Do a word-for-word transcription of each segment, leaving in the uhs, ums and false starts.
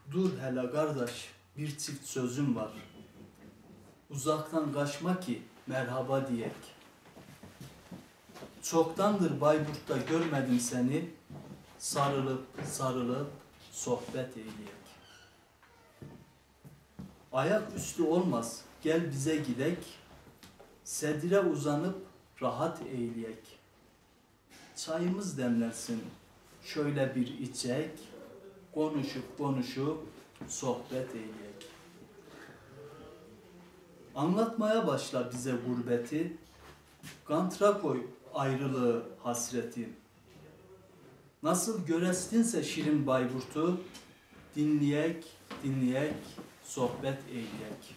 Dur hele kardeş, bir çift sözüm var. Uzaktan kaçma ki merhaba diyek. Çoktandır Bayburt'ta görmedim seni, sarılıp sarılıp sohbet eyleyek. Ayak üstü olmaz, gel bize gidek, sedire uzanıp rahat eyleyek. Çayımız demlensin, şöyle bir içek, konuşup konuşup sohbet eyleyek. Anlatmaya başla bize gurbeti, kantra koy ayrılığı, hasreti. Nasıl görestinse şirin Bayburt'u, dinleyek, dinleyek, sohbet eyleyek.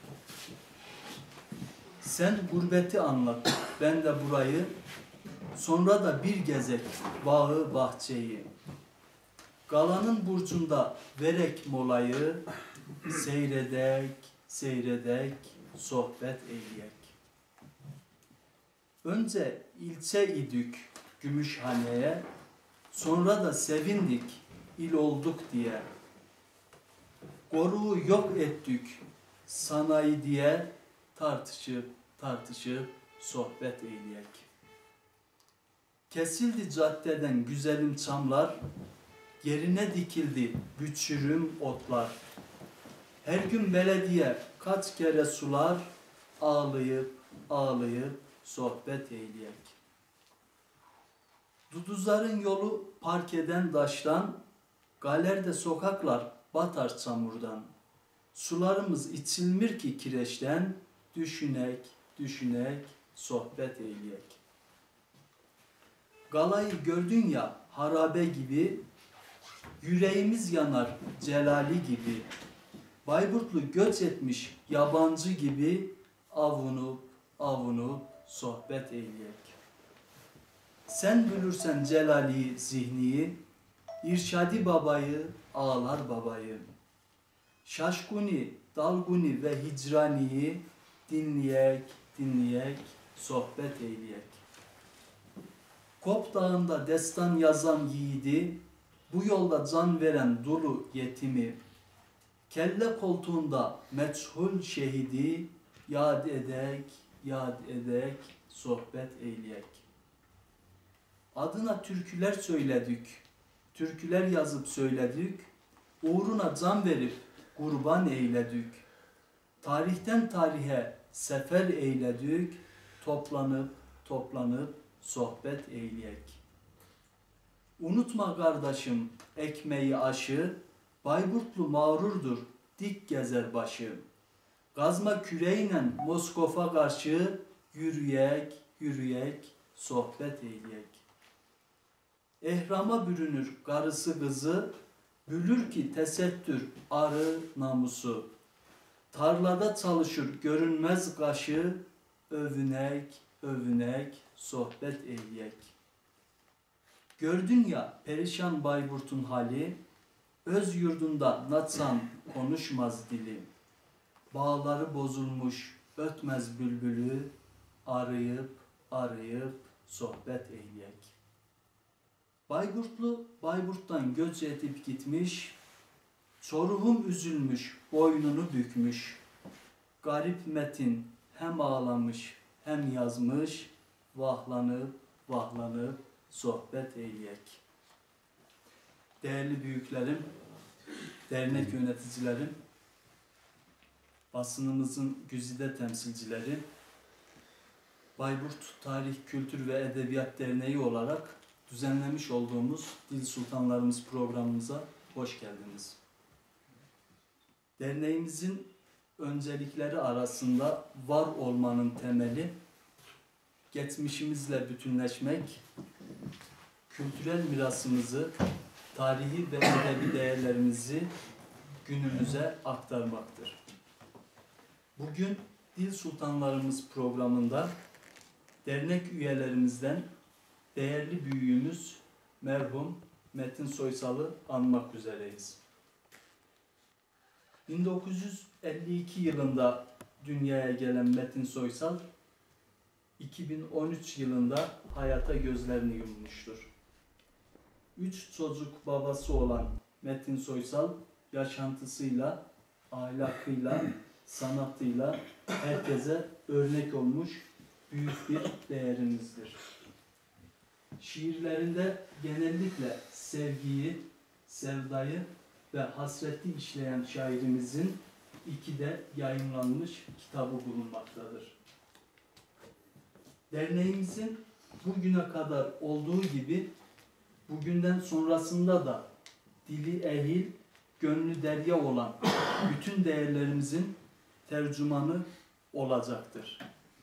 Sen gurbeti anlat, ben de burayı, sonra da bir gezek bağı bahçeyi. Galanın burcunda verek molayı, seyredek, seyredek, sohbet eyleyek. Önce ilçe idik Gümüşhane'ye, sonra da sevindik il olduk diye. Koruğu yok ettik sanayi diye, tartışıp tartışıp sohbet eyleyek. Kesildi caddeden güzelim çamlar, yerine dikildi büçürüm otlar. Her gün belediye kaç kere sular, ağlayıp ağlayıp sohbet eyleyek. Duduzların yolu park eden taştan, galerde sokaklar batar çamurdan. Sularımız içilmir ki kireçten, düşünek, düşünek, sohbet eyleyek. Galayı gördün ya harabe gibi, yüreğimiz yanar celali gibi. Bayburtlu göç etmiş yabancı gibi, avunup avunup sohbet eyleyek. Sen bilirsen celali zihniyi, İrşadi babayı, ağlar babayı. Şaşkuni, dalguni ve hicraniyi dinleyek, dinleyek, sohbet eyleyek. Kop dağında destan yazan yiğidi, bu yolda can veren dulu yetimi, kelle koltuğunda meçhul şehidi, yad edek, yad edek, sohbet eyleyek. Adına türküler söyledik, türküler yazıp söyledik, uğruna can verip kurban eyledik. Tarihten tarihe sefer eyledik, toplanıp toplanıp sohbet eyleyek. Unutma kardeşim ekmeği aşı, Bayburtlu mağrurdur dik gezer başı. Gazma küreğle Moskova karşı, yürüyek yürüyek sohbet eyleyek. Ehrama bürünür karısı kızı, bülür ki tesettür arı namusu. Tarlada çalışır görünmez kaşı, övünek övünek sohbet eyleyek. Gördün ya perişan Bayburt'un hali, öz yurdunda natsan konuşmaz dili. Bağları bozulmuş ötmez bülbülü, arayıp arayıp sohbet eyleyek. Bayburtlu Bayburt'tan göç edip gitmiş, Çoruhum üzülmüş boynunu bükmüş. Garip metin hem ağlamış hem yazmış, vahlanıp vahlanıp sohbet eyleyek. Değerli büyüklerim, dernek yöneticilerim, basınımızın güzide temsilcileri, Bayburt Tarih, Kültür ve Edebiyat Derneği olarak düzenlemiş olduğumuz Dil Sultanlarımız programımıza hoş geldiniz. Derneğimizin öncelikleri arasında var olmanın temeli, geçmişimizle bütünleşmek, kültürel mirasımızı, tarihi ve edebi değerlerimizi günümüze aktarmaktır. Bugün Dil Sultanlarımız programında dernek üyelerimizden değerli büyüğümüz merhum Metin Soysal'ı anmak üzereyiz. bin dokuz yüz elli iki yılında dünyaya gelen Metin Soysal, iki bin on üç yılında hayata gözlerini yummuştur. Üç çocuk babası olan Metin Soysal, yaşantısıyla, ahlakıyla, sanatıyla herkese örnek olmuş büyük bir değerimizdir. Şiirlerinde genellikle sevgiyi, sevdayı ve hasreti işleyen şairimizin iki de yayımlanmış kitabı bulunmaktadır. Derneğimizin bugüne kadar olduğu gibi bugünden sonrasında da dili ehil, gönlü derya olan bütün değerlerimizin tercümanı olacaktır.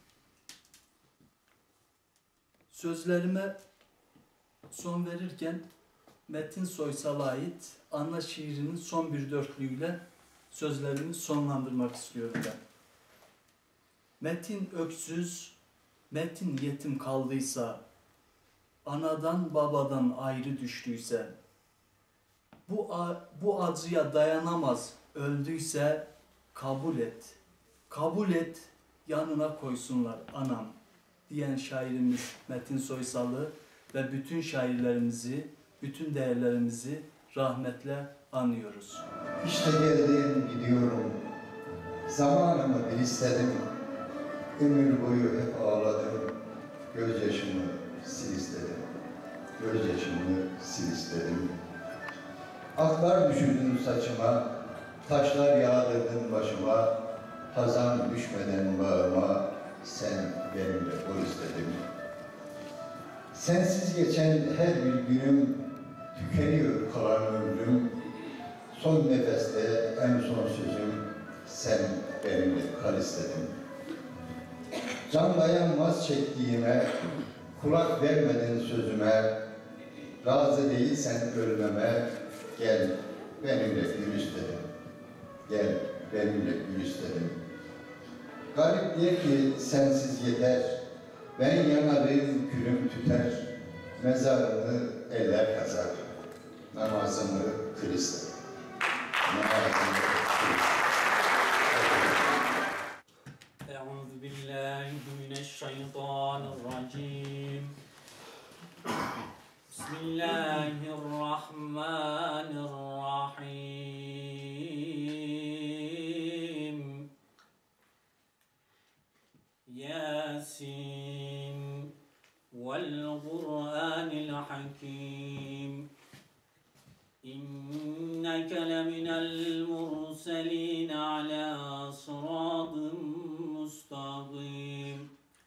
Sözlerime son verirken Metin Soysal'a ait Ana şiirinin son bir dörtlüğüyle sözlerimi sonlandırmak istiyorum ben. Metin öksüz, Metin yetim kaldıysa, anadan babadan ayrı düştüyse, bu, bu acıya dayanamaz öldüyse kabul et, kabul et yanına koysunlar anam diyen şairimiz Metin Soysal'ı ve bütün şairlerimizi, bütün değerlerimizi rahmetle anıyoruz. İşte geldim gidiyorum, zamanımı bil istedim, ömür boyu hep ağladım, gözyaşımı sil istedim, gözyaşımı sil istedim. Aklar düşürdün saçıma, taşlar yağdırdın başıma, hazan düşmeden bağıma, sen benimle ol istedim. Sensiz geçen her bir günüm, tükeniyor kalan ömrüm, son nefeste en son sözüm, sen benimle kal istedim. Can dayanmaz çektiğime, kulak vermedin sözüme, razı değilsen ölmeme, gel benimle gül istedim. Gel benimle gül istedim. Garip diye ki sensiz yeter, ben yanarım külüm tüter, mezarını eller kazar, namazımı kıl istedim. Namazımı kıl istedim. أعوذ بالله من الشيطان الرجيم بسم الله الرحمن الرحيم ياسين والقرآن الحكيم إنك لمن المرسلين على صراط مستقيم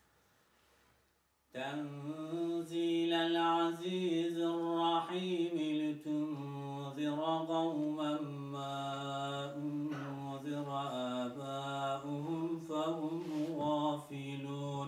تنزيل العزيز الرحيم لتنذر قوما ما أنذر آباؤهم فهم غافلون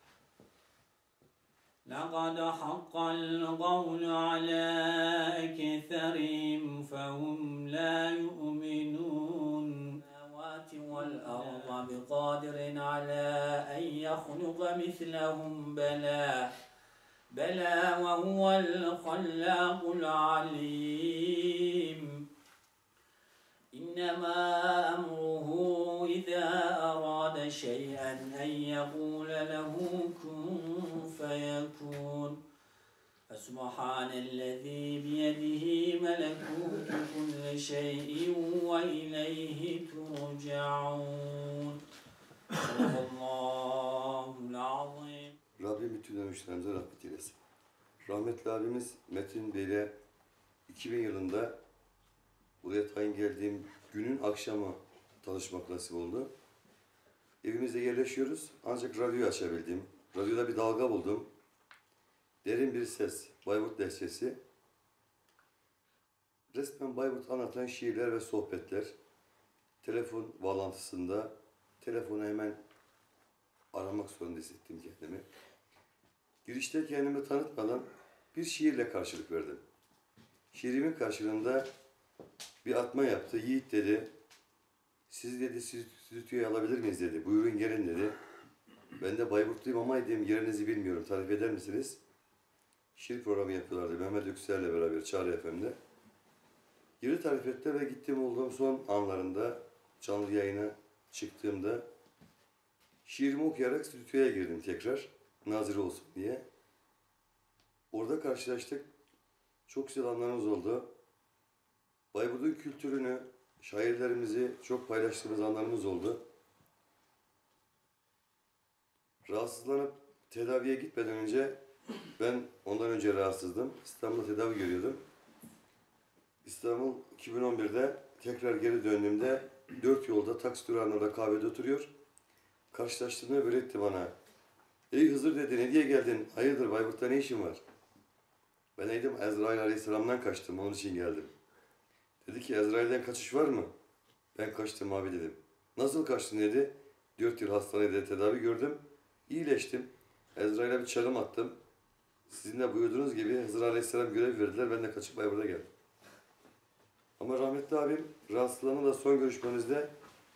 لقد حق القول على أكثرهم فهم لا يؤمنون السماوات والأرض بقادر على أن يخلق مثلهم بلى بلى وهو الخلاق العليم إنما أمره إذا أراد شيئا أن يقول له كن فيكون فسبحان الذي بيده ملكوت كل شيء وإليه ترجعون صدق الله العظيم. Rabbim bütün ölmüşlerimize rahmet eylesin. Rahmetli abimiz Metin Bey'le iki bin yılında buraya tayin geldiğim günün akşamı tanışmak nasip oldu. Evimizde yerleşiyoruz ancak radyoyu açabildim. Radyoda bir dalga buldum. Derin bir ses, Bayburt lehçesi. Resmen Bayburt anlatan şiirler ve sohbetler. Telefon bağlantısında telefonu hemen aramak zorunda hissettim kendimi. Girişte kendimi tanıtmadan bir şiirle karşılık verdim. Şiirimin karşılığında bir atma yaptı. Yiğit dedi, siz dedi stüdyoya alabilir miyiz dedi. Buyurun gelin dedi. Ben de Bayburtluyum ama dedim yerinizi bilmiyorum. Tarif eder misiniz? Şiir programı yapıyorlardı Mehmet Yüksel'le beraber Çağrı F M'de. Yeri tarif etti ve gittiğim olduğum son anlarında canlı yayına çıktığımda şiirimi okuyarak stüdyoya girdim tekrar. Nazır olsun diye. Orada karşılaştık. Çok güzel anlarımız oldu. Bayburt'un kültürünü, şairlerimizi çok paylaştığımız anlarımız oldu. Rahatsızlanıp tedaviye gitmeden önce, ben ondan önce rahatsızdım. İstanbul'da tedavi görüyordum. İstanbul iki bin on birde tekrar geri döndüğümde dört yolda taksi durağında da kahvede oturuyor. Karşılaştığımda böyle etti bana. Ey Hızır dedi, ne diye geldin? Hayırdır, Bayburt'ta ne işin var? Ben dedim, Ezrail Aleyhisselam'dan kaçtım, onun için geldim. Dedi ki, Ezrail'den kaçış var mı? Ben kaçtım abi dedim. Nasıl kaçtın dedi. Dört yıl hastanede tedavi gördüm. İyileştim. Ezrail'e bir çalım attım. Sizin de buyurduğunuz gibi Hızır Aleyhisselam görev verdiler. Ben de kaçıp Bayburt'a geldim. Ama rahmetli abim rahatsızlığının da son görüşmemizde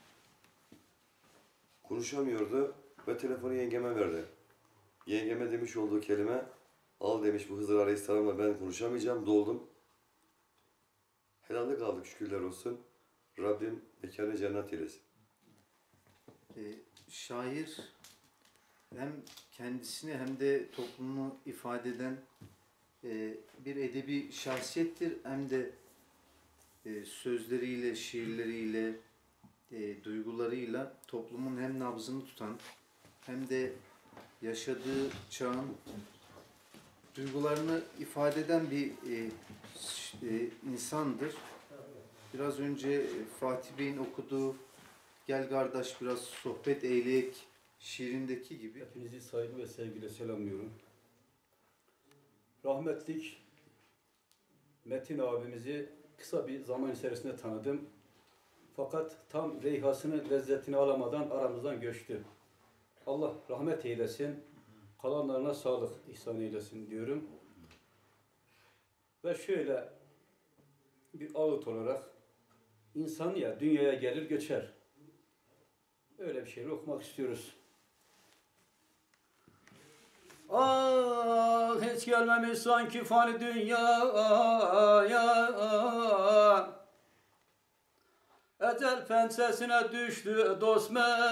konuşamıyordu ve telefonu yengeme verdi. Yengeme demiş olduğu kelime, al demiş, bu Hızır Aleyhisselam'la ben konuşamayacağım, doldum. Helallik aldık, şükürler olsun. Rabbim mekanı cennet eylesin. Ee, şair hem kendisini hem de toplumunu ifade eden e, bir edebi şahsiyettir. Hem de e, sözleriyle, şiirleriyle, e, duygularıyla toplumun hem nabzını tutan hem de yaşadığı çağın duygularını ifade eden bir e, e, insandır. Biraz önce Fatih Bey'in okuduğu Gel Kardeş Biraz Sohbet Eyleyek şiirindeki gibi. Hepinizi saygı ve sevgiyle selamlıyorum. Rahmetlik Metin abimizi kısa bir zaman içerisinde tanıdım. Fakat tam reyhasını, lezzetini alamadan aramızdan göçtü. Allah rahmet eylesin, kalanlarına sağlık ihsan eylesin diyorum. Ve şöyle bir ağıt olarak, insan ya dünyaya gelir göçer. Öyle bir şeyler okumak istiyoruz. Ah, hiç gelmemiş sanki fani dünyaya, ecel pensesine düştü dost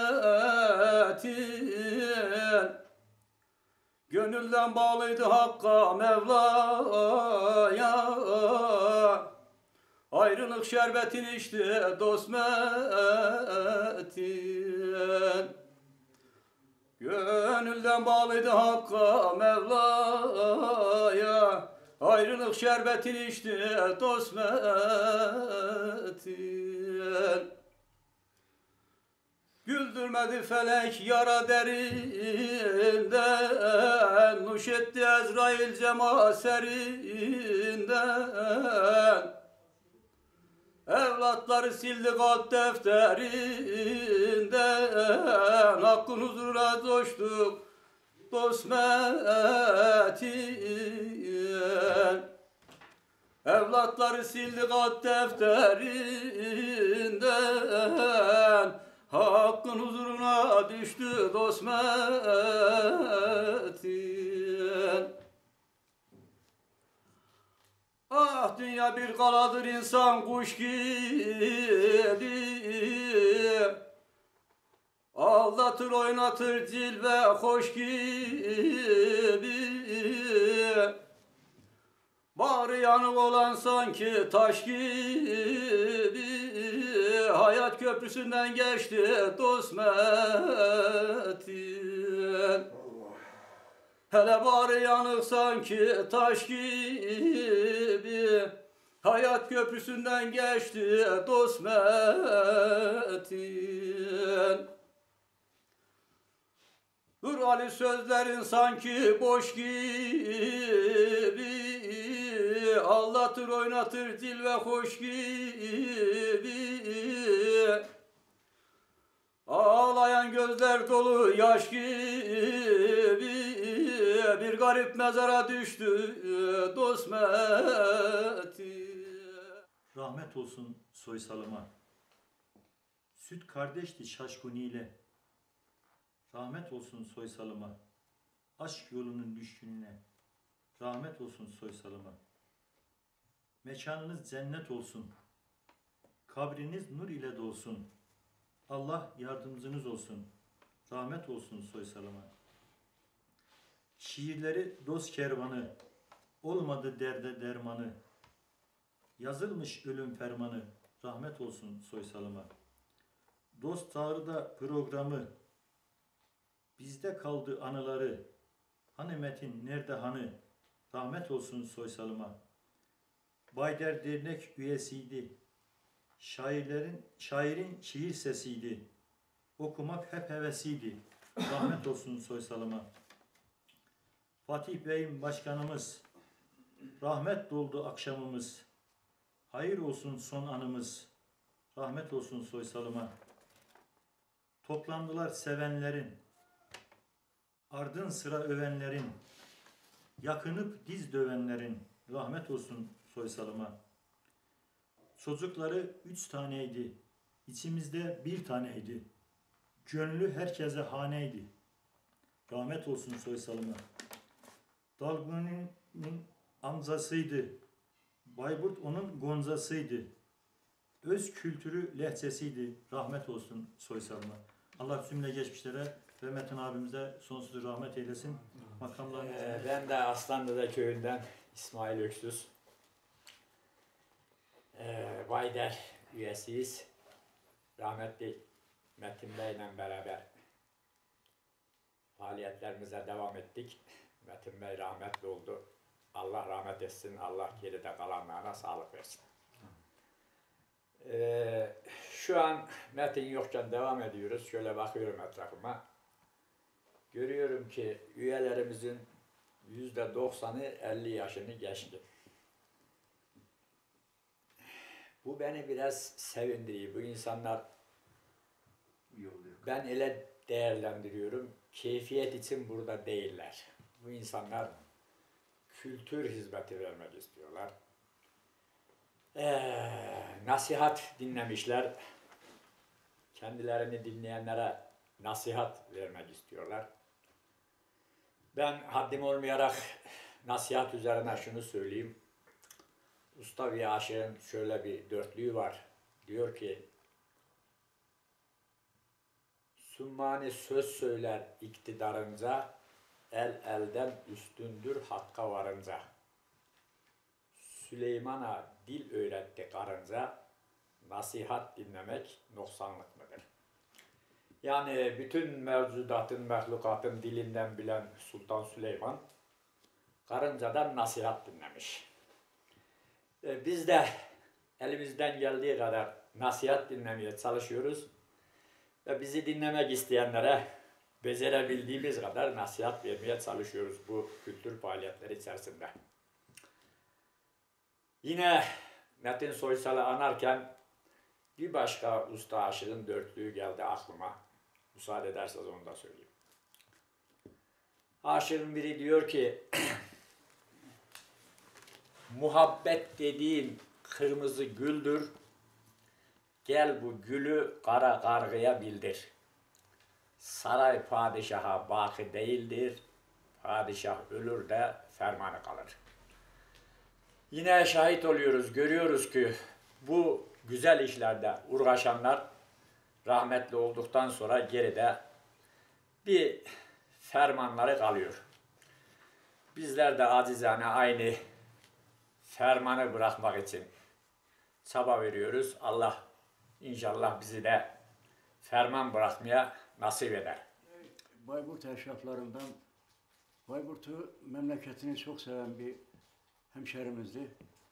Metin. Gönülden bağlıydı Hakk'a Mevla'ya, ayrılık şerbetini içti dost Metin. Gönülden bağlıydı Hakk'a Mevla'ya, ayrılık şerbetini içti dost Metin. Güldürmedi felek yara derinden, nuş etti Ezrail cemaserinden. Evlatları sildi kat defterinden, hakkın huzuruna coştuk dost Metin. Evlatları sildi kat defterinden, hakkın huzuruna düştü dost Metin. Ah, dünya bir kaladır insan kuş gibi, aldatır oynatır cilve hoş gibi. Bağrı yanık olan sanki taş gibi, hayat köprüsünden geçti dost Metin. Hele bağrı yanık sanki taş gibi, hayat köprüsünden geçti dost Metin. Dur Ali, sözlerin sanki boş gibi, aldatır oynatır cilve hoş gibi. Ağlayan gözler dolu yaş gibi, bir garip mezara düştü dost Metin. Rahmet olsun Soysal'ıma, süt kardeşti şaşkın ile. Rahmet olsun Soysal'ıma, aşk yolunun düşkününe. Rahmet olsun Soysal'ıma. Mekanınız cennet olsun, kabriniz nur ile dolsun. Allah yardımcınız olsun, rahmet olsun Soysal'ıma. Şiirleri dost kervanı, olmadı derde dermanı. Yazılmış ölüm fermanı, rahmet olsun Soysal'ıma. Dost Çağrı'da programı, bizde kaldı anıları, hani Metin nerede hani, rahmet olsun Soysal'ıma. Bayder Dernek üyesiydi, şairlerin, şairin şiir sesiydi, okumak hep hevesiydi, rahmet olsun Soysal'ıma. Fatih Bey'im başkanımız, rahmet doldu akşamımız, hayır olsun son anımız, rahmet olsun Soysal'ıma. Toplandılar sevenlerin, ardın sıra övenlerin, yakınıp diz dövenlerin, rahmet olsun Soysal'ıma. Çocukları üç taneydi, içimizde bir taneydi, gönlü herkese haneydi, rahmet olsun Soysal'ıma. Dalguni'nin amcasıydı, Bayburt onun goncasıydı, öz kültürü lehçesiydi, rahmet olsun Soysal'ıma. Allah cümle geçmişlere ve Metin abimize sonsuz rahmet eylesin. Makamlarını Ee, ben de Aslanlı'da köyünden İsmail Öksüz. Ee, Bayder üyesiyiz. Rahmetli Metin Bey'le beraber faaliyetlerimize devam ettik. Metin Bey rahmetli oldu. Allah rahmet etsin, Allah geride kalanlarına sağlık versin. Ee, şu an Metin yokken devam ediyoruz. Şöyle bakıyorum etrafıma. Görüyorum ki üyelerimizin yüzde doksanı elli yaşını geçti. Bu beni biraz sevindiriyor. Bu insanlar, ben öyle değerlendiriyorum, keyfiyet için burada değiller. Bu insanlar kültür hizmeti vermek istiyorlar. Ee, nasihat dinlemişler. Kendilerini dinleyenlere nasihat vermek istiyorlar. Ben haddim olmayarak nasihat üzerine şunu söyleyeyim. Usta bir aşığın şöyle bir dörtlüğü var. Diyor ki, Sümmani söz söyler iktidarınca, el elden üstündür hakka varınca. Süleyman'a dil öğretti karınca, nasihat dinlemek noksanlık mıdır? Yani bütün mevcudatın, mehlukatın dilinden bilen Sultan Süleyman, karıncadan nasihat dinlemiş. Ee, biz de elimizden geldiği kadar nasihat dinlemeye çalışıyoruz ve bizi dinlemek isteyenlere becerebildiğimiz kadar nasihat vermeye çalışıyoruz bu kültür faaliyetleri içerisinde. Yine Metin Soysal'ı anarken bir başka usta aşığın dörtlüğü geldi aklıma. Müsaade ederseniz onu da söyleyeyim. Aşığın biri diyor ki, muhabbet dediğin kırmızı güldür, gel bu gülü kara kargıya bildir. Saray padişaha baki değildir, padişah ölür de fermanı kalır. Yine şahit oluyoruz, görüyoruz ki bu güzel işlerde uğraşanlar rahmetli olduktan sonra geride bir fermanları kalıyor. Bizler de acizane aynı fermanı bırakmak için çaba veriyoruz. Allah inşallah bizi de ferman bırakmaya nasip eder. Bayburt eşraflarından, Bayburt'u memleketini çok seven bir hemşerimizdi.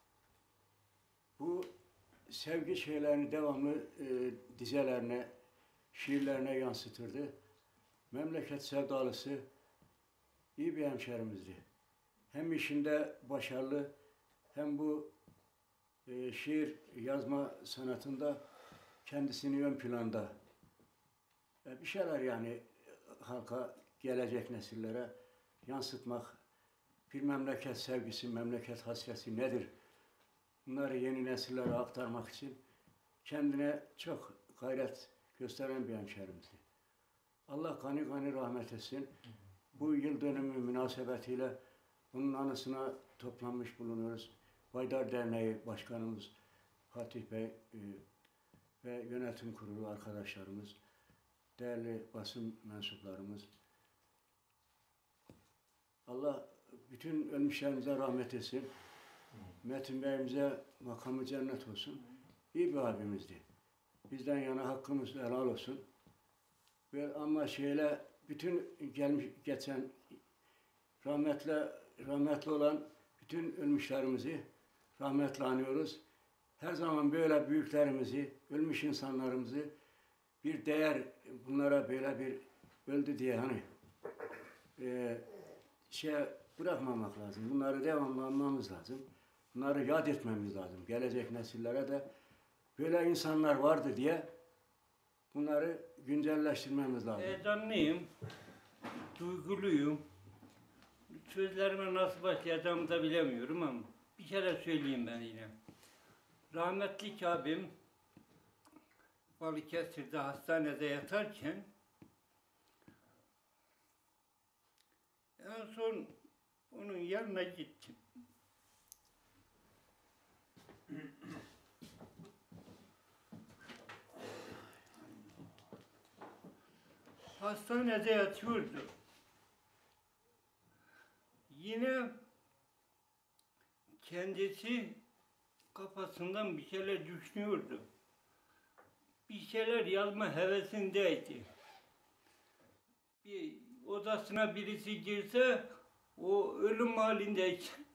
Bu sevgi şeylerini devamlı e, dizelerine, şiirlerine yansıtırdı. Memleket sevdalısı iyi bir hemşerimizdi. Hem işinde başarılı, hem bu e, şiir yazma sanatında kendisini ön planda. E, bir şeyler yani halka, gelecek nesillere yansıtmak, bir memleket sevgisi, memleket hasreti nedir? Bunları yeni nesillere aktarmak için kendine çok gayret gösteren bir hemşerimizdi. Allah gani gani rahmet etsin. Bu yıl dönümü münasebetiyle bunun anısına toplanmış bulunuyoruz. Baydar Derneği Başkanımız Fatih Bey e, ve yönetim kurulu arkadaşlarımız, değerli basın mensuplarımız. Allah bütün ölmüşlerimize rahmet etsin. Metin Bey'imize makamı cennet olsun. iyi bir abimizdi. Bizden yana hakkımız helal olsun. Ve ama şeyle bütün gelmiş geçen rahmetle rahmetli olan bütün ölmüşlerimizi rahmetle anıyoruz. Her zaman böyle büyüklerimizi, ölmüş insanlarımızı bir değer, bunlara böyle bir öldü diye hani e, şey bırakmamak lazım. Bunları devamlı anmamız lazım. Bunları yad etmemiz lazım. Gelecek nesillere de böyle insanlar vardı diye bunları güncelleştirmemiz lazım. Heyecanlıyım, duyguluyum. Sözlerime nasıl başlayacağımı da bilemiyorum ama bir kere söyleyeyim ben yine. Rahmetli abim Balıkesir'de hastanede yatarken en son onun yanına gittim. Hastanede yatıyordu. Yine kendisi kafasından bir şeyler düşünüyordu. Bir şeyler yazma hevesindeydi. Bir odasına birisi girse o ölüm halindeyken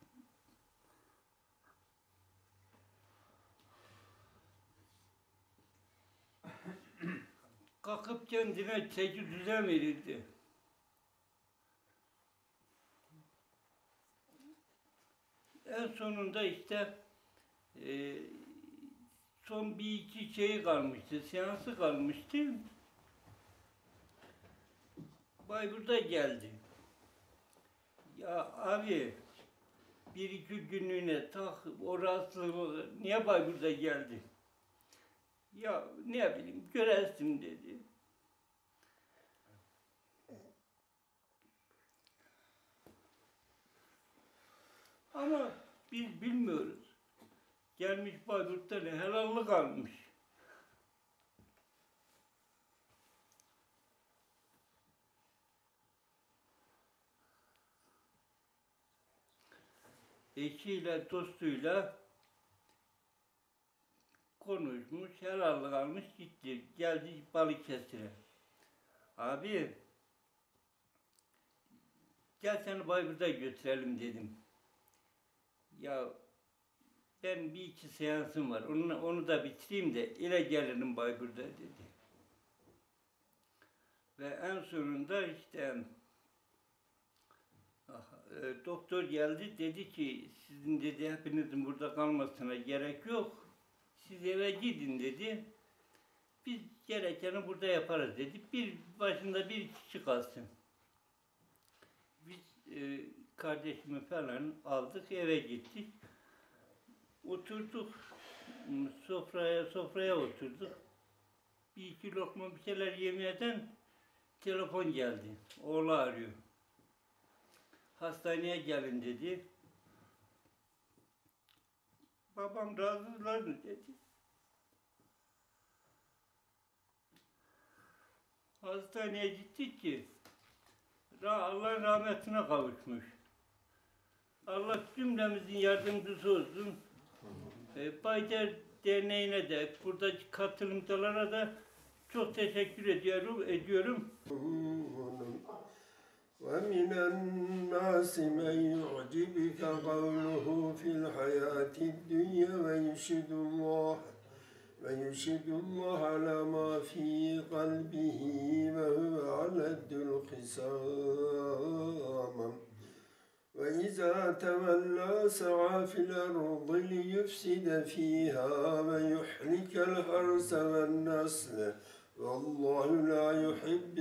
kalkıp kendine çeki düzen verirdi. En sonunda işte e, son bir iki şey kalmıştı, seansı kalmıştı. Bayburt'a geldi. Ya abi, bir iki günlüğüne tak, o rahatsızlığı niye Bayburt'a geldi? Ya ne bileyim, göresim dedi. Ama biz bilmiyoruz. Gelmiş Bayburt'ta ne helallik almış. Eşiyle, dostuyla konuşmuş, helallik almış, gitti. Geldi Balıkesir'e. Abi, gel seni Bayburt'a götürelim dedim. Ya ben bir iki seansım var, onu, onu da bitireyim de ile gelirim Bayburt'a dedi. Ve en sonunda işte e, doktor geldi, dedi ki sizin dedi hepinizin burada kalmasına gerek yok. Siz eve gidin dedi. Biz gerekeni burada yaparız dedi. Bir başında bir kişi kalsın. Biz e, kardeşimi falan aldık, eve gittik. Oturduk, sofraya sofraya oturduk. Bir iki lokma bir şeyler yemeden telefon geldi. Oğlu arıyor. Hastaneye gelin dedi. Babam razılar mı dedi. Hastaneye gittik ki Allah'ın rahmetine kavuşmuş. Allah cümlemizin yardımcısı olsun. E, Bayder Derneği'ne de, buradaki katılımcılara da çok teşekkür ediyorum. ediyorum. وَمِنَ النَّاسِ مَنْ يُعْجِبُكَ قَوْلُهُ فِي الْحَيَاةِ الدُّنْيَا وَيُشْهِدُ اللَّهَ وَيُشْهِدُ اللَّهَ عَلَى مَا فِي قَلْبِهِ وَهُوَ أَلَدُّ الْخِصَامِ وَإِذَا تَوَلَّى سَعَى فِي الْأَرْضِ لِيُفْسِدَ فِيهَا وَيُهْلِكَ الْحَرْثَ وَالنَّسْلَ وَاللَّهُ لَا يُحِبُّ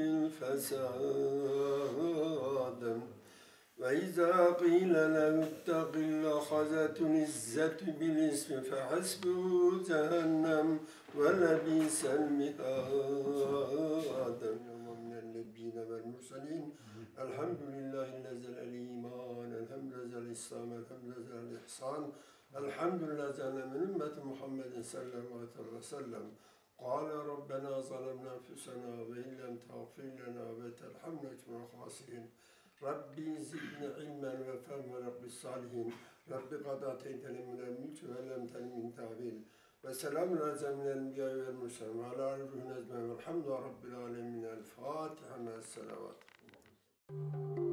الْفَسَادَ وَإِذَا قِيلَ لَهُ اتَّقِ اللَّهَ أَخَذَتْهُ الْعِزَّةُ بِالْإِثْمِ فَحَسْبُهُ جَهَنَّمُ وَلَبِئْسَ الْمِهَادُ وَمِنَ النَّبِيِّينَ وَالْمُرْسَلِينَ الْحَمْدُ لِلَّهِ نَزَّلَ الْإِيمَانَ الْحَمْدُ لِلَّهِ الْإِسْلَامَ الْحَمْدُ لِلَّهِ الْإِحْسَانَ الْحَمْدُ لِلَّهِ مِنْ أُمَّةِ مُحَمَّدٍ صلى الله عليه وسلم قال ربنا ظلمنا أنفسنا وإن لم تغفر لنا وترحمنا لنكن من الخاسرين ربي زدني علما وفهما رب الصالحين رب قد آتيتني من الملك وعلمتني من تعويل ve selamun ala cemil enbiya vel murselin ve ala alihi ve elhamdülillahi rabbil alemin. El Fatiha me'as selavat.